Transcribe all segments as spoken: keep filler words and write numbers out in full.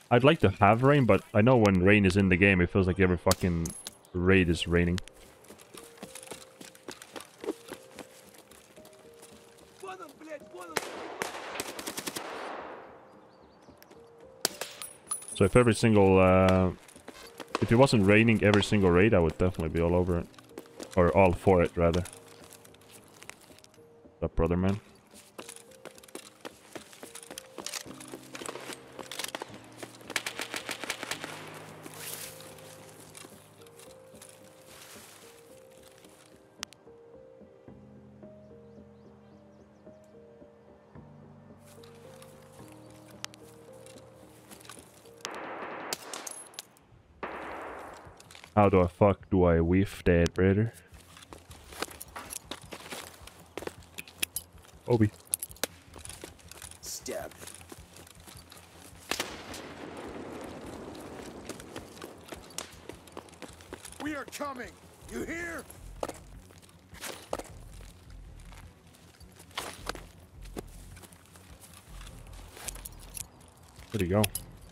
I'd like to have rain, but I know when rain is in the game, it feels like every fucking raid is raining. So if every single, uh, if it wasn't raining every single raid, I would definitely be all over it. Or all for it, rather. What's up, brother, man? How do I fuck do I whiff that, brother? Obi. Stab. We are coming. You hear? Where'd he go?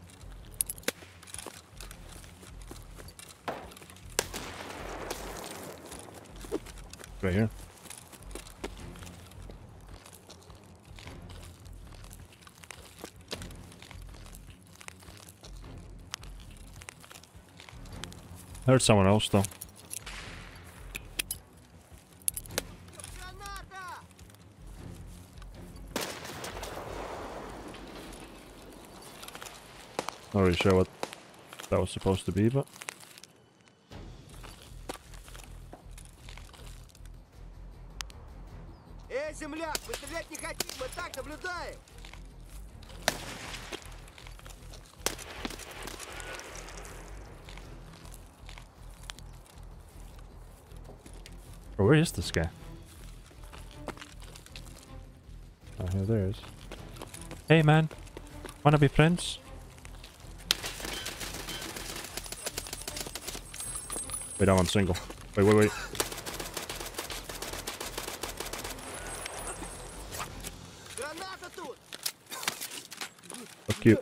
Right here. I heard someone else though. Not really sure what that was supposed to be, but Эй, земляк, мы стрелять не хотим, мы так наблюдаем. oh, where is this guy? Oh, here there is. Hey man, wanna be friends? Wait, I'm on single. Wait, wait, wait. Граната тут! So cute.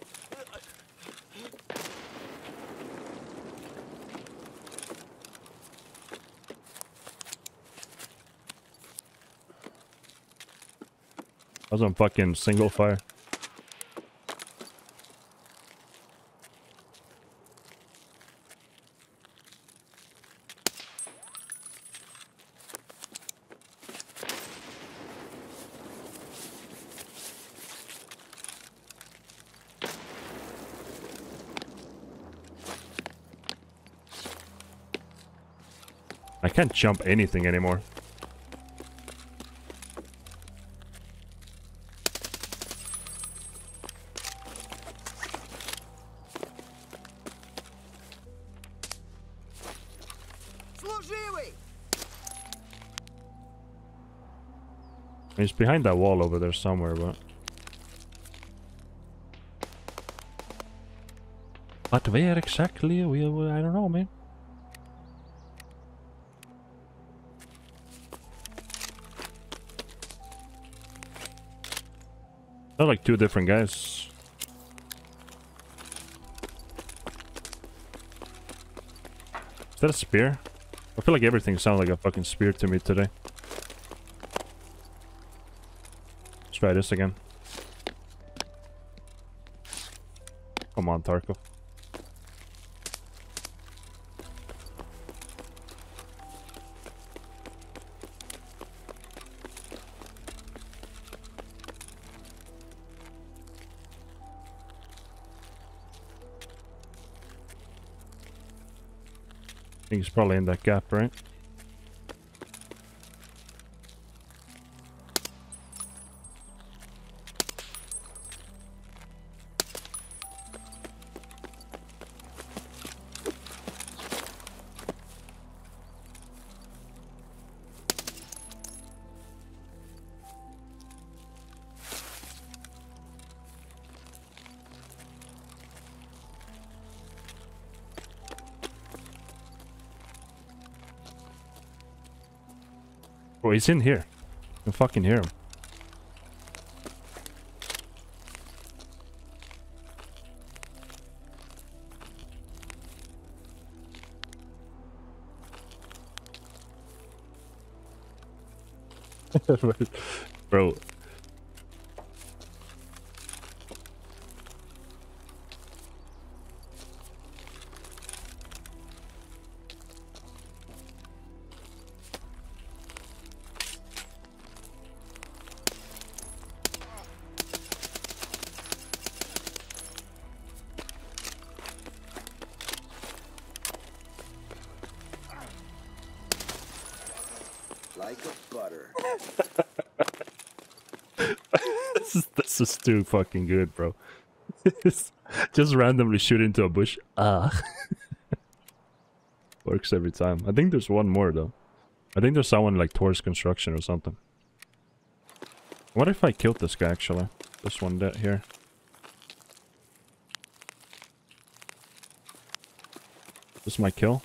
I was on fucking single fire. I can't jump anything anymore. Служивый! He's behind that wall over there somewhere, but... But where exactly? We, we, I don't know, man. They're like two different guys. Is that a spear? I feel like everything sounds like a fucking spear to me today. Let's try this again. Come on, Tarkov. I think he's probably in that gap, right? Oh, he's in here. I can fucking hear him. Bro. Like a butter. this is this is too fucking good, bro. Just randomly shoot into a bush. Ah. Works every time. I think there's one more though. I think there's someone like towards construction or something. What if I killed this guy actually? This one that here. This is my kill?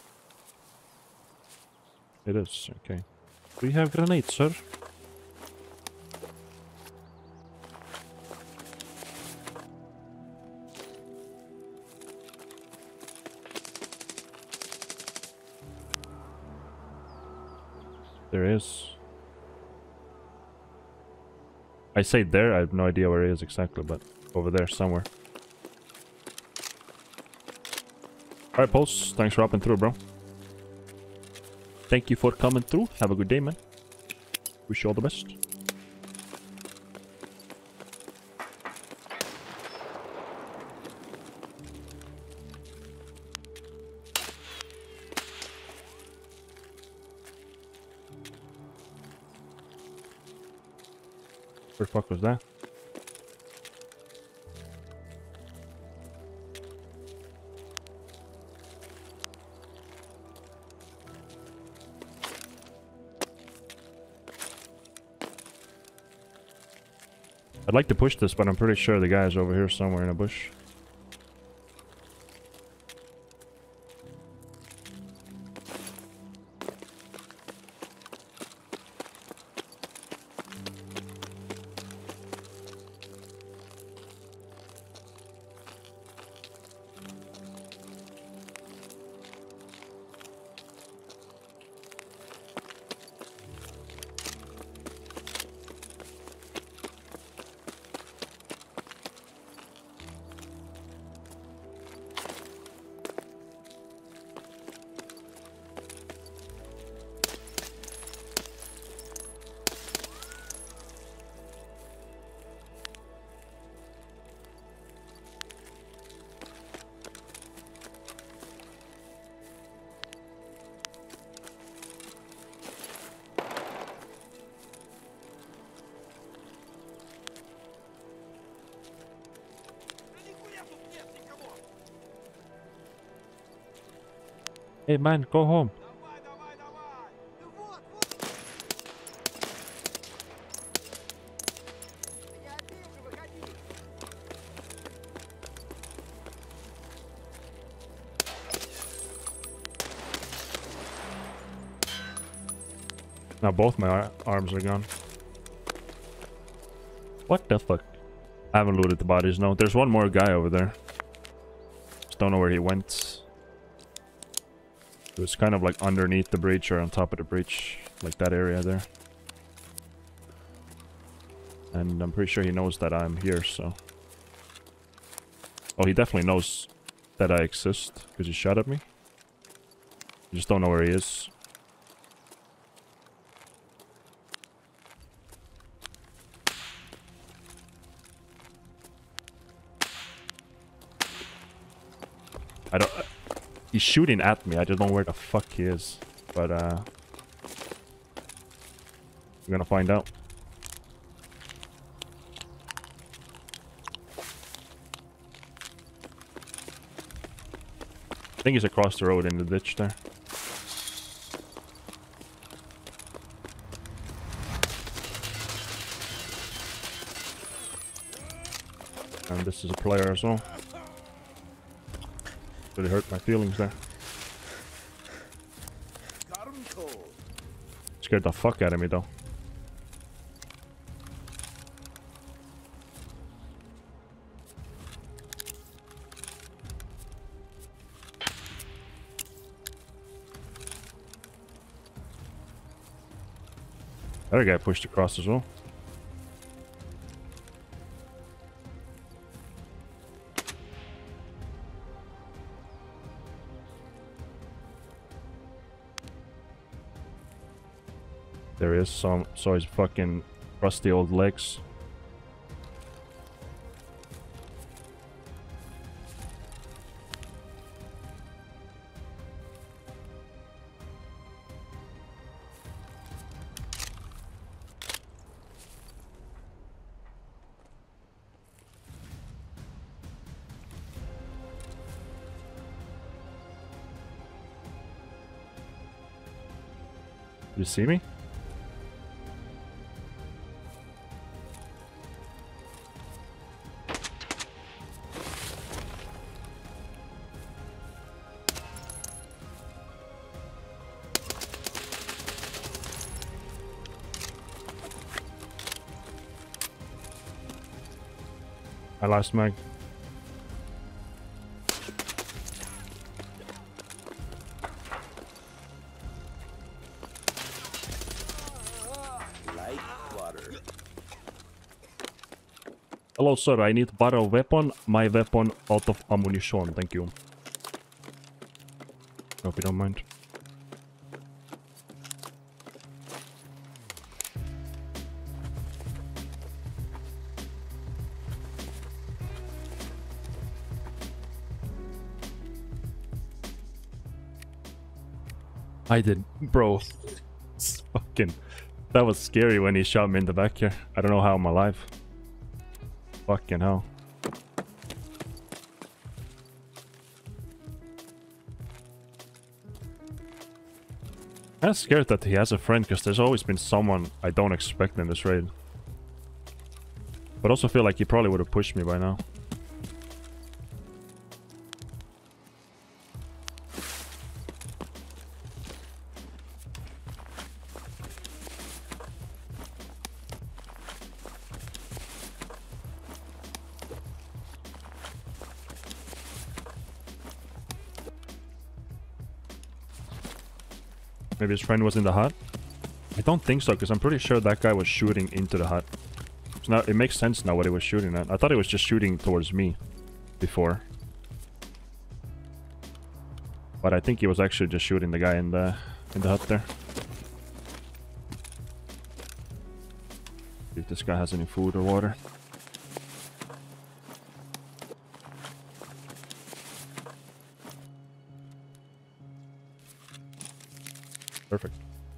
It is, okay. We have grenades, sir. There is. I say there, I have no idea where it is exactly, but over there somewhere. Alright, Pulse, thanks for hopping through, bro. Thank you for coming through. Have a good day, man. Wish you all the best. Where the fuck was that? I'd like to push this, but I'm pretty sure the guy's over here somewhere in a bush. Hey man, go home. Давай, давай, давай! Ну вот, вот! Я опять же выходи! Now both my ar arms are gone. What the fuck? I haven't looted the bodies, no. There's one more guy over there. Just don't know where he went. It was kind of like underneath the breach or on top of the breach. Like that area there. And I'm pretty sure he knows that I'm here, so... Oh, he definitely knows that I exist, because he shot at me. I just don't know where he is. I don't... He's shooting at me, I just don't know where the fuck he is. But, uh... we're gonna find out. I think he's across the road in the ditch there. And this is a player as well. Really hurt my feelings there. Got 'em cold. Scared the fuck out of me though. Other guy pushed across as well. There is some, so his fucking rusty old legs. You see me? I lost mag. Like butter. Hello, sir. I need to borrow weapon. My weapon out of ammunition. Thank you. Hope you don't mind. I did, bro. It's fucking, that was scary when he shot me in the back here. I don't know how I'm alive. Fucking hell. I'm scared that he has a friend because there's always been someone I don't expect in this raid. But also feel like he probably would have pushed me by now. Maybe his friend was in the hut? I don't think so, because I'm pretty sure that guy was shooting into the hut. So now it makes sense now what he was shooting at. I thought he was just shooting towards me before. But I think he was actually just shooting the guy in the in the hut there. See if this guy has any food or water. Perfect.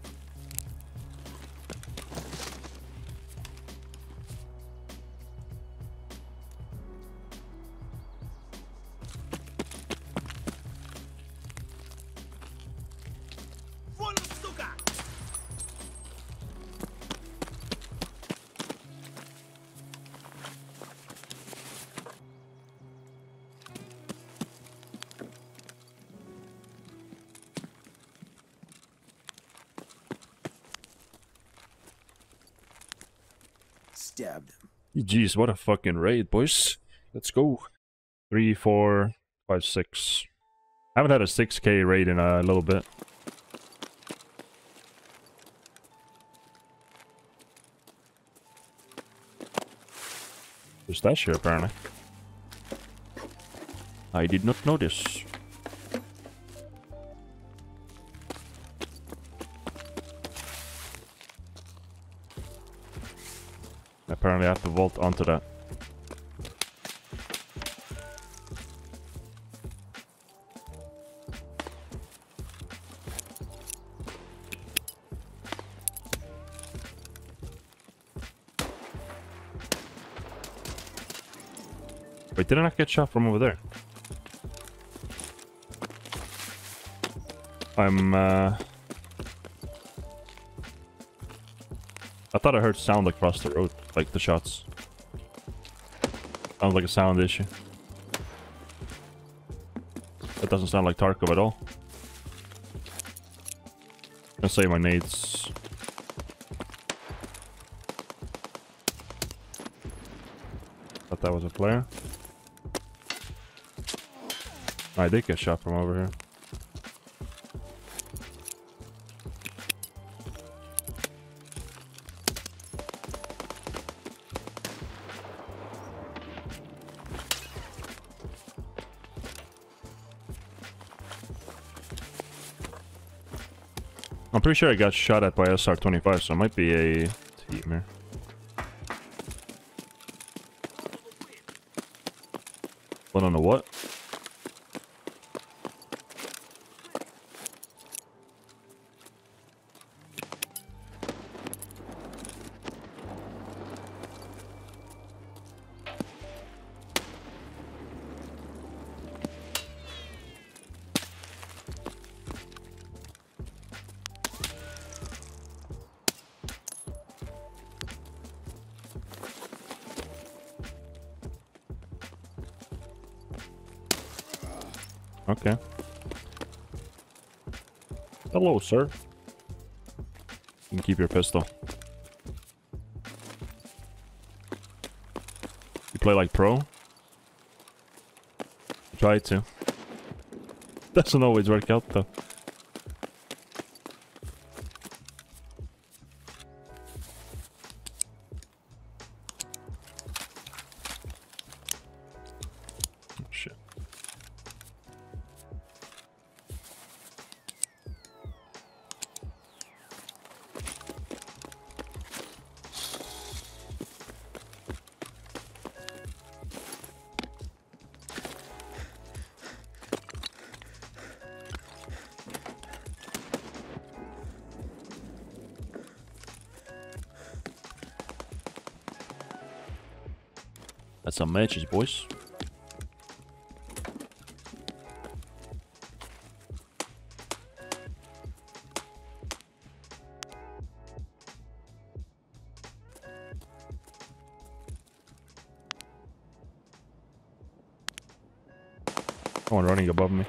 Stabbed him. Jeez, what a fucking raid, boys. Let's go. Three, four, five, six. I haven't had a six K raid in a little bit. There's that shit, apparently. I did not notice. Apparently I have to vault onto that. Wait, didn't I get shot from over there? I'm, uh... I thought I heard sound across the road, like the shots. Sounds like a sound issue. That doesn't sound like Tarkov at all. I'm gonna save my nades. Thought that was a player. I did get shot from over here. I'm pretty sure I got shot at by S R twenty-five, so it might be a team here. But on the what? Okay. Hello, sir. You can keep your pistol. You play like pro? Try to. Doesn't always work out though. Oh, shit. That's some matches, boys. Someone running above me.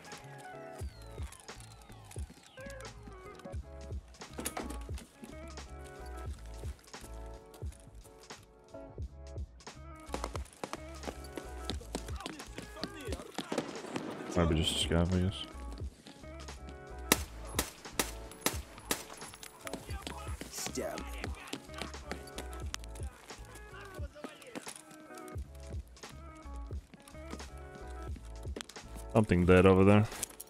Might be just a scav, I guess. Stabbed. Something dead over there.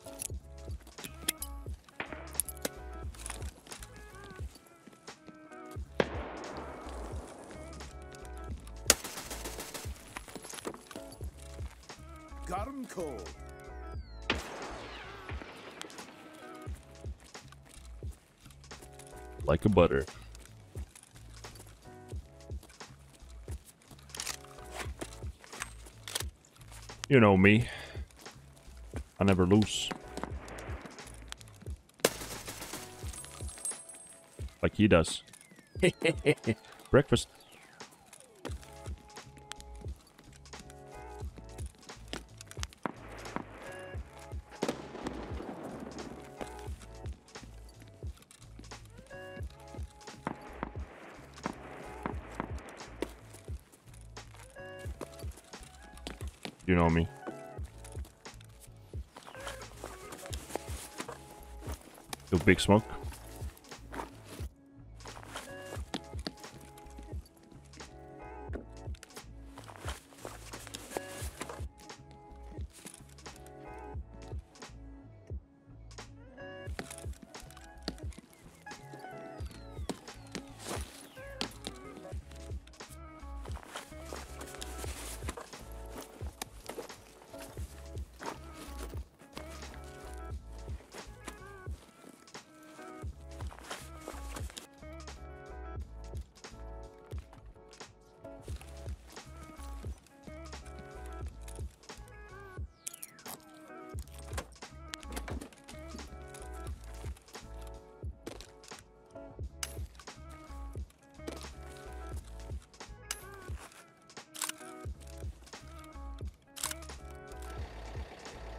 Got him cold. Like a butter. You know me. I never lose. Like he does. Breakfast. You know me. The big smoke.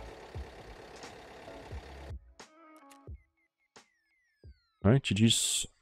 Alright, G G's.